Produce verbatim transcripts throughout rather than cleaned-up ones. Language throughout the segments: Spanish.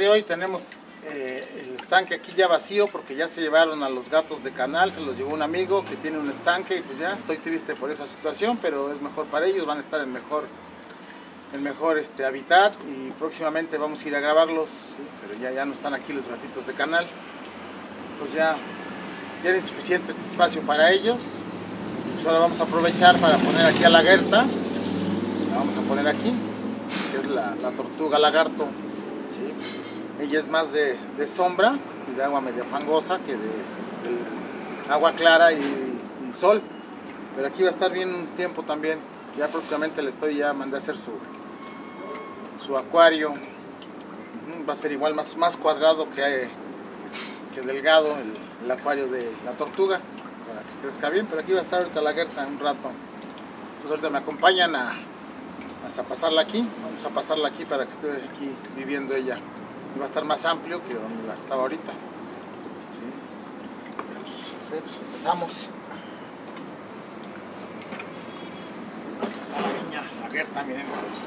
hoy tenemos eh, el estanque aquí ya vacío porque ya se llevaron a los gatos de canal, se los llevó un amigo que tiene un estanque y pues ya estoy triste por esa situación, pero es mejor para ellos, van a estar en mejor, en mejor este, hábitat y próximamente vamos a ir a grabarlos, ¿sí? Pero ya, ya no están aquí los gatitos de canal, pues ya tienen suficiente este espacio para ellos. Pues ahora vamos a aprovechar para poner aquí a la Gerta, la vamos a poner aquí, que es la, la tortuga lagarto, ¿sí? Ella es más de, de sombra y de agua media fangosa que de, de agua clara y, y sol, pero aquí va a estar bien un tiempo también. Ya próximamente le estoy, ya mandé a hacer su, su acuario, va a ser igual más, más cuadrado que, que delgado el, el acuario de la tortuga, para que crezca bien, pero aquí va a estar ahorita la Gerta un rato. Entonces ahorita me acompañan a, a pasarla aquí, vamos a pasarla aquí para que esté aquí viviendo ella. Y va a estar más amplio que donde la estaba ahorita. ¿Sí? Pues, pues empezamos. Aquí está la niña, la Gerta, miren.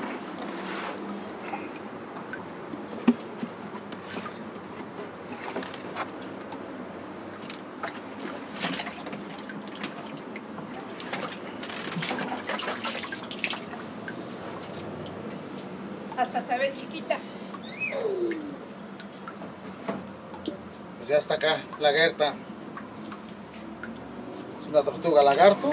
Hasta se ve chiquita. Pues ya está acá la Gerta. Es una tortuga lagarto.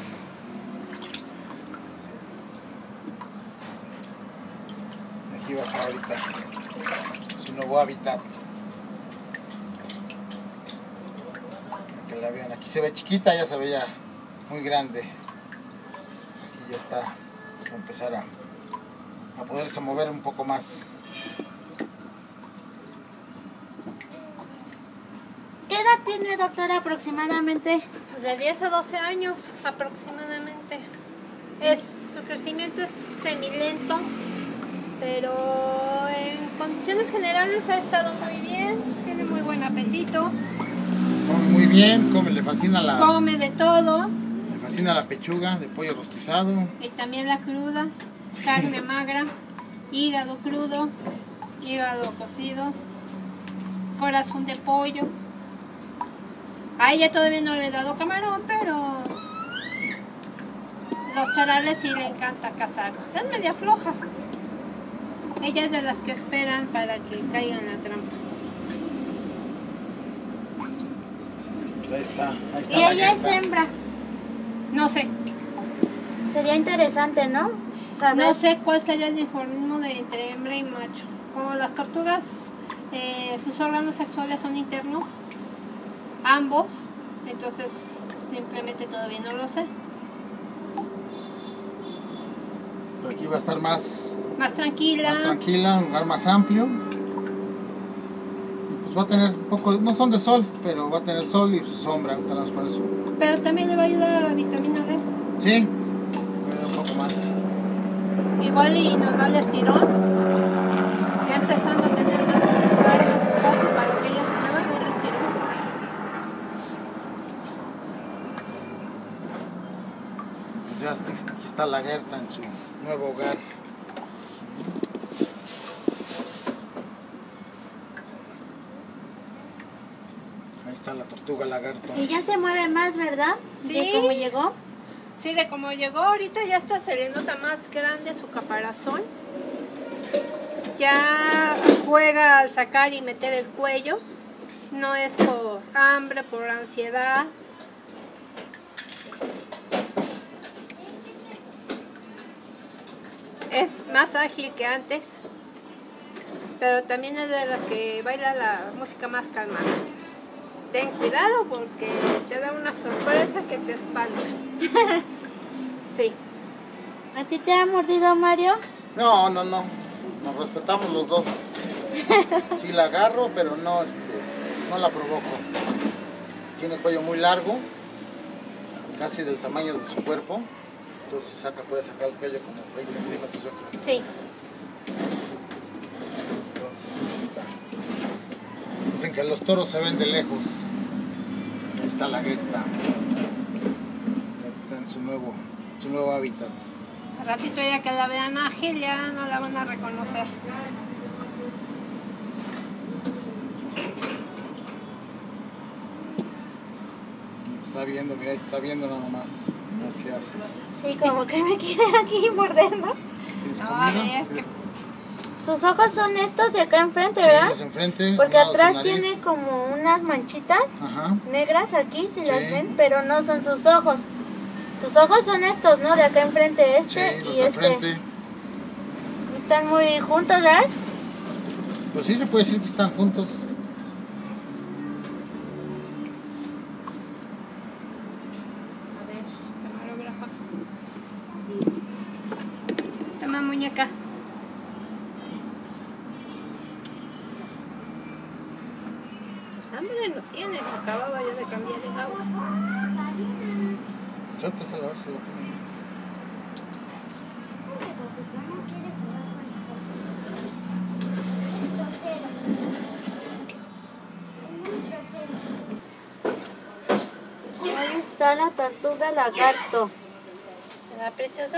Aquí va a estar ahorita su nuevo hábitat. Que la vean, aquí se ve chiquita, ya se ve ya muy grande. Aquí ya está, va a empezar a a poderse mover un poco más. ¿Qué edad tiene, doctora, aproximadamente? Pues de diez a doce años aproximadamente. Es, su crecimiento es semilento, pero en condiciones generales ha estado muy bien, tiene muy buen apetito. Come muy bien, come, le fascina la... Come de todo. Le fascina la pechuga de pollo rostizado. Y también la cruda. Carne magra, hígado crudo, hígado cocido, corazón de pollo. A ella todavía no le he dado camarón, pero los charales sí le encanta cazarlos. Es media floja. Ella es de las que esperan para que caiga en la trampa. Pues ahí está, ahí está. ¿Y la ella Gerta. es hembra? No sé. Sería interesante, ¿no? ¿Saber? No sé cuál sería el dimorfismo de entre hembra y macho. Como las tortugas, eh, sus órganos sexuales son internos, ambos, entonces simplemente todavía no lo sé. Pero aquí va a estar más, Más tranquila. más tranquila, un lugar más amplio. Y pues va a tener un poco, no son de sol, pero va a tener sol y su sombra. Ahorita vamos a poner su... Pero también le va a ayudar a la vitamina D. Sí, un poco más. Igual y nos da el estirón. Ya empezando a tener más lugar, más espacio para que ella se mueva, da el estirón. Pues ya está, aquí está la Gerta en su nuevo hogar. Ahí está la tortuga lagarto. Y ya se mueve más, ¿verdad? Sí. ¿De cómo llegó? Sí, de como llegó ahorita ya está se le nota más grande su caparazón. Ya juega al sacar y meter el cuello. No es por hambre, por ansiedad. Es más ágil que antes. Pero también es de las que baila la música más calmada. Ten cuidado porque te da una sorpresa que te espanta. Sí. ¿A ti te ha mordido, Mario? No, no, no. Nos respetamos los dos. Sí la agarro, pero no, este, no la provoco. Tiene el cuello muy largo, casi del tamaño de su cuerpo. Entonces saca, puede sacar el cuello como veinte centímetros, yo creo. Sí. Entonces, ahí está. Dicen que los toros se ven de lejos. Ahí está la Gerta. Ahí está en su nuevo, su nuevo hábitat. Al ratito ya que la vean ágil ya no la van a reconocer. Te está viendo, mira, te está viendo nada más. A ver qué haces. Sí, como que me quiere aquí morder, ¿no? ¿Tienes No, comida? a ver. ¿Tienes- Sus ojos son estos de acá enfrente, Sí, ¿verdad? los enfrente. Porque al lado de su atrás nariz. tiene como unas manchitas Ajá. negras aquí, si las Sí. ven, pero no son sus ojos. Sus ojos son estos, ¿no? De acá enfrente, Sí, este los y de este. enfrente. Están muy juntos, ¿verdad? Pues sí, se puede decir que están juntos. A ver, camarógrafo. Toma, muñeca. Pues hambre no tiene, acababa yo de cambiar el agua. Suéltase a lavárselo. Ahí está la tortuga lagarto. ¿Verdad, preciosa?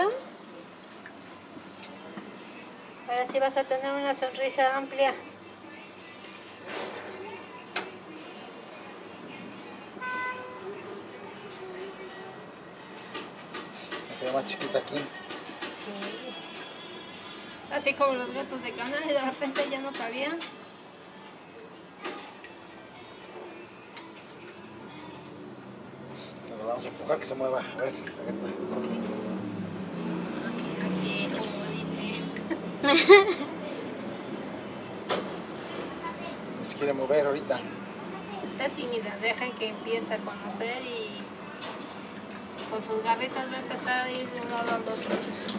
Ahora sí vas a tener una sonrisa amplia. Se ve más chiquita aquí. Sí. Así como los gatos de canal y de repente ya no cabían. Nos vamos a empujar que se mueva. A ver, Agatha. Aquí, como dice. No se quiere mover ahorita. Está tímida, dejen que empiece a conocer y con sus garritas va a empezar a ir de un lado al otro.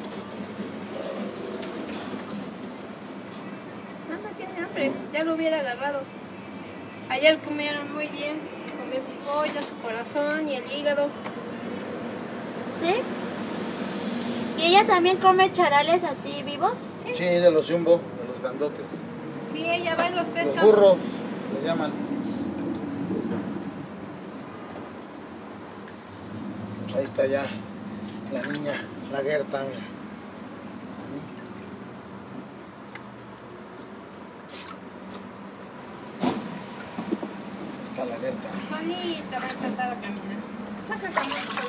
No, no tiene hambre, ya lo hubiera agarrado. Ayer comieron muy bien, comió su pollo, su corazón y el hígado. ¿Sí? ¿Y ella también come charales así vivos? Sí, de los jumbo, de los grandotes. Sí, ella va y los pesca. Los burros, le llaman. Pues ahí está ya la niña, la Gerta, mira. Ahí está la Gerta. Solita va a empezar a caminar. Saca el camión, pero...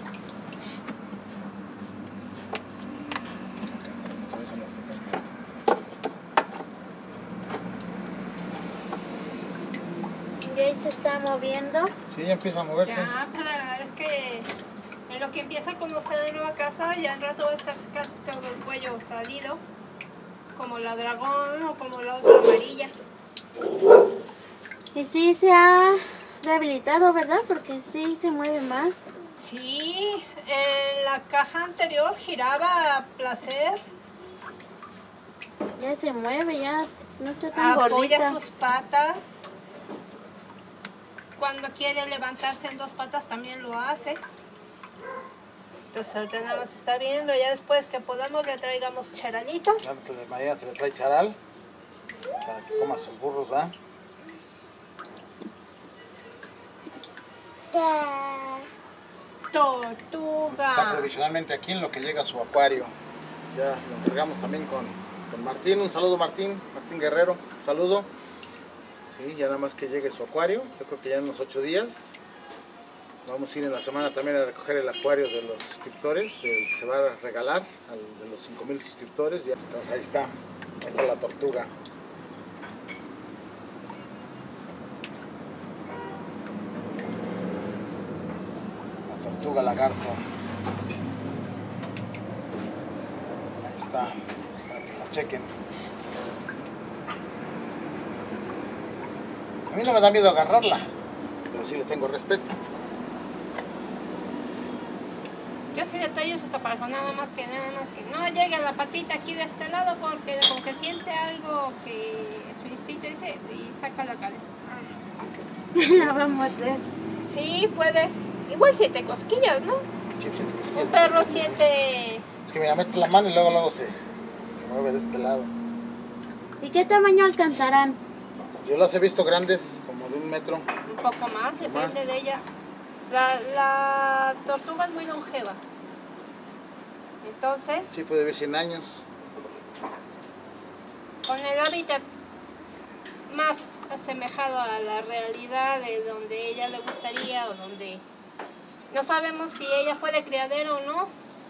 Otra vez a la saca. Y ahí se está moviendo. Sí, ya empieza a moverse. Ya, pero es que en lo que empieza a conocer la nueva casa, ya al rato va a estar casi todo el cuello salido, como la dragón o como la otra amarilla. Y sí se ha rehabilitado, ¿verdad? Porque sí se mueve más. Sí, en la caja anterior giraba a placer, Ya se mueve, ya no está tan apoya gordita. sus patas. Cuando quiere levantarse en dos patas también lo hace. Entonces ahorita nada más está viendo, ya después que podamos le traigamos charalitos. Ya, pues, de mañana se le trae charal para que coma sus burros, ¿va? Tortuga. Está provisionalmente aquí en lo que llega a su acuario. Ya lo entregamos también con, con Martín. Un saludo, Martín. Martín Guerrero. Un saludo. Sí, ya nada más que llegue su acuario. Yo creo que ya en unos ocho días. Vamos a ir en la semana también a recoger el acuario de los suscriptores, del que se va a regalar, al de los cinco mil suscriptores. Ya. Entonces ahí está. Ahí está la tortuga. La tortuga lagarto. Ahí está, para que la chequen. A mí no me da miedo agarrarla, pero sí le tengo respeto. Yo sí le tallo su caparazón, nada más que nada más que no llegue a la patita aquí de este lado porque como que siente algo que su instinto dice y saca la cabeza. La va a morder. Sí, puede. Igual siete cosquillas, ¿no? Sí, sí, sí, sí. Un perro siete... Es que mira, metes la mano y luego luego se, se mueve de este lado. ¿Y qué tamaño alcanzarán? Yo las he visto grandes, como de un metro. Un poco más, depende Más. de ellas. La, la tortuga es muy longeva. Entonces, Sí, puede vivir cien años. con el hábitat más asemejado a la realidad de donde ella le gustaría o donde No sabemos si ella fue de criadero o no.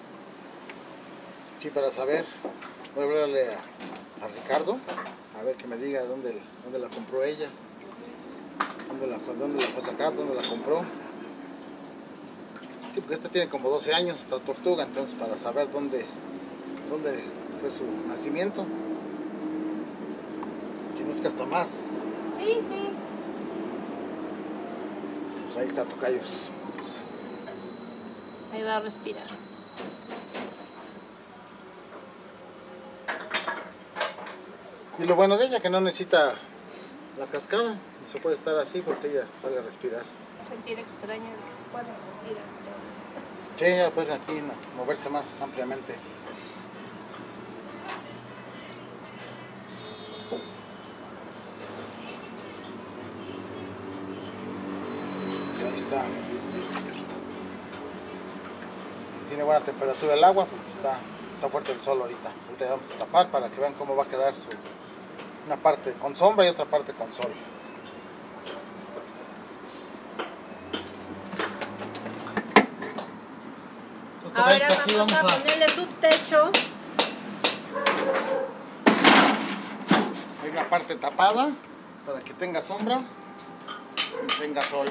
Sí, para saber, voy a hablarle a, a Ricardo, a ver que me diga dónde, dónde la compró ella, dónde la, dónde la fue a sacar, dónde la compró. Sí, porque esta tiene como doce años, esta tortuga, entonces para saber dónde, dónde fue su nacimiento. Si no es que hasta más. Sí, sí. Pues ahí está, tocayos. Pues, ahí va a respirar. y lo bueno de ella que no necesita la cascada, se puede estar así porque ella sale a respirar. Sentir extraño de que se pueda estirar. Sí, ella puede aquí no, moverse más ampliamente. Pues ahí está. Tiene buena temperatura el agua porque está, está fuerte el sol ahorita. Ahorita vamos a tapar para que vean cómo va a quedar su, una parte con sombra y otra parte con sol. Ahora vamos, vamos a, a ponerle su techo. Hay una parte tapada para que tenga sombra y tenga sol.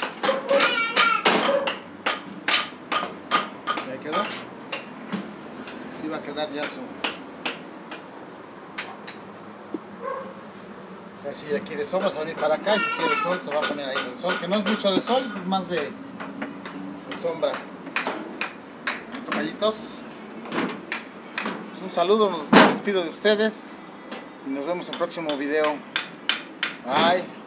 ¿Ya quedó? Así va a quedar ya su... Ya si ella quiere sombra se va a venir para acá y si quiere sol se va a poner ahí en el sol, que no es mucho de sol, es más de, de sombra. Gallitos, pues un saludo, nos despido de ustedes y nos vemos en el próximo video. Bye.